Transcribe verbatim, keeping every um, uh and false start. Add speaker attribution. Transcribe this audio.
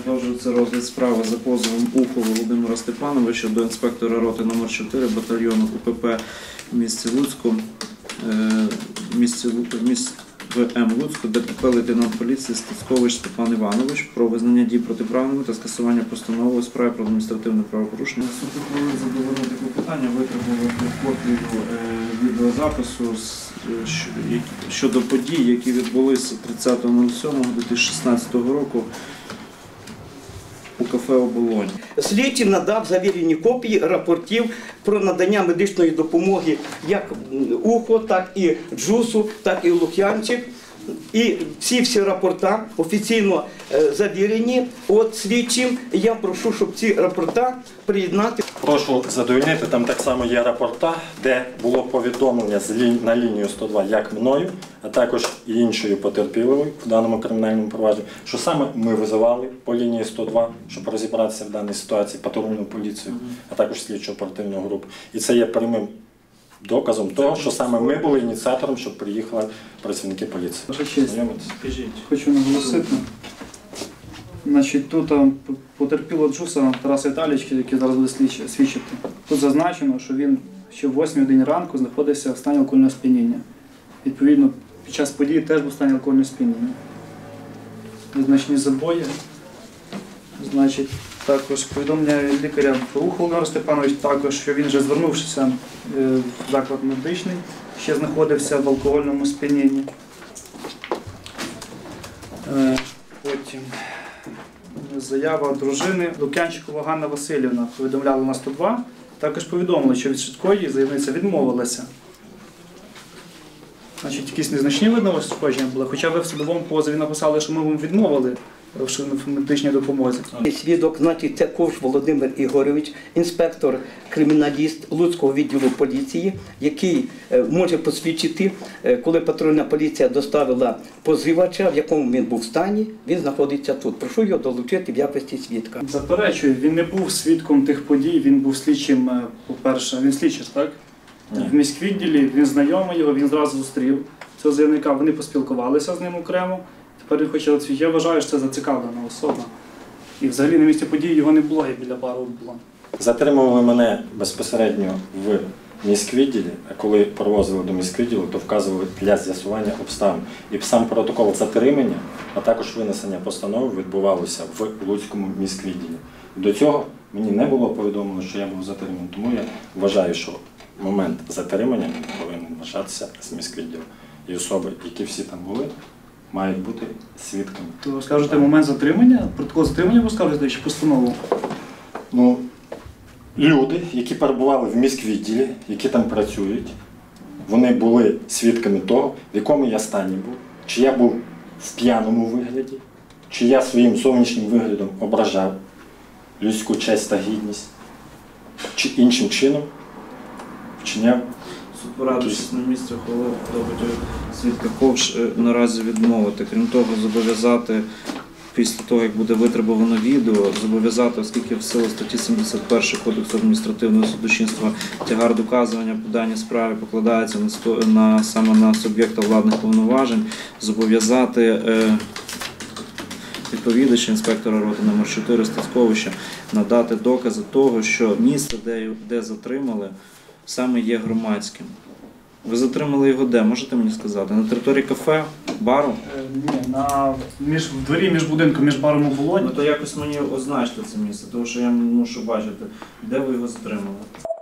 Speaker 1: Продовжується розгляд справи за позовом Ухова Володимира Степановича до інспектора роти номер чотири батальйону УПП в місті Луцьку, в місті, в місті В М Луцьку, де ДПП лейтенант поліції Стецькович Степан Іванович про визнання дій протиправними та скасування постанови у справі про адміністративне правопорушення. Суд ухвалив задовольнити клопотання, витребувати копію відеозапису щодо подій, які відбулися тридцятого сьомого дві тисячі шістнадцятого року у кафе «Оболонь».
Speaker 2: Слідчий надав завірені копії рапортів про надання медичної допомоги як УХО, так і ДЖУСу, так і Лук'янчик. І ці всі рапорта офіційно завірені от слідчим. Я прошу, щоб ці рапорта приєднати.
Speaker 3: Прошу задовольнити, там так само є рапорта, де було повідомлення на лінію сто два як мною, а також і іншою потерпілою в даному кримінальному провадженні, що саме ми визивали по лінії сто два, щоб розібратися в даній ситуації, патрульну поліцію, а також слідчу оперативну групу. І це є прямим доказом того, що саме ми були ініціатором, щоб приїхали працівники поліції.
Speaker 4: Ваша честь, хочу наголосити. Значить, тут потерпіло ДЖУСа Тараса Віталійовича, який зараз буде свідчити. Тут зазначено, що він ще в восьмій годині ранку знаходився в стані алкогольного сп'яніння. Відповідно, під час події теж був в стані алкогольного сп'яніння. Незначні забої. Значить, також повідомлення від лікаря Ухова Володимира Степановича, також, що він вже звернувшися в заклад медичний, ще знаходився в алкогольному сп'янінні. Потім заява дружини Лук'янчикова Ганна Васильівна повідомляла на сто два. Також повідомили, що від швидкої заявниця відмовилася. Значить, якісь незначні видно ушкодження були, хоча ви в судовому позові написали, що ми вам відмовили в медичній допомозі.
Speaker 2: Свідок, значить, це Ковш Володимир Ігорович, інспектор, криміналіст Луцького відділу поліції, який може посвідчити, коли патрульна поліція доставила позивача, в якому він був в стані, він знаходиться тут. Прошу його долучити в якості свідка.
Speaker 4: Заперечую, він не був свідком тих подій, він був слідчим, по-перше, він слідчий, так? В міськвідділі, він знайомий його, він зразу зустрів цього заявника, вони поспілкувалися з ним окремо. Тепер він хоче, я вважаю, що це зацікавлена особа. І взагалі на місці події його не було, як біля бару було.
Speaker 3: Затримували мене безпосередньо в міськвідділі, а коли провозили до міськвідділу, то вказували для з'ясування обставин. І сам протокол затримання, а також винесення постанови відбувалося в Луцькому міськвідділі. До цього мені не було повідомлено, що я був затриманий, тому я вважаю, що момент затримання повинен вважатися з міськвідділу. І особи, які всі там були, мають бути свідками.
Speaker 4: То скажете момент затримання? Протокол затримання ви скажете, чи постанову?
Speaker 3: Ну, люди, які перебували в міськвідділі, які там працюють, вони були свідками того, в якому я стані був, чи я був в п'яному вигляді, чи я своїм зовнішнім виглядом ображав людську честь та гідність, чи іншим чином вчиняв.
Speaker 1: Суд, порадившись на місці, ухвалив допиту свідка Ковш наразі відмовити. Крім того, зобов'язати, після того, як буде витребувано відео, зобов'язати, оскільки в силу статті сімдесят першої Кодексу адміністративного судочинства тягар доказування по даній справі покладається на, сто, на, саме на суб'єкта владних повноважень, зобов'язати е, відповідача інспектора роти номер чотири Стецьковича надати докази того, що місце, де, де затримали, саме є громадським. Ви затримали його де? Можете мені сказати? На території кафе, бару?
Speaker 4: Е, ні, на, між, в дворі між будинком, між баром і Оболонь.
Speaker 1: Ну то якось мені означте це місце, тому що я мушу бачити, де ви його затримали.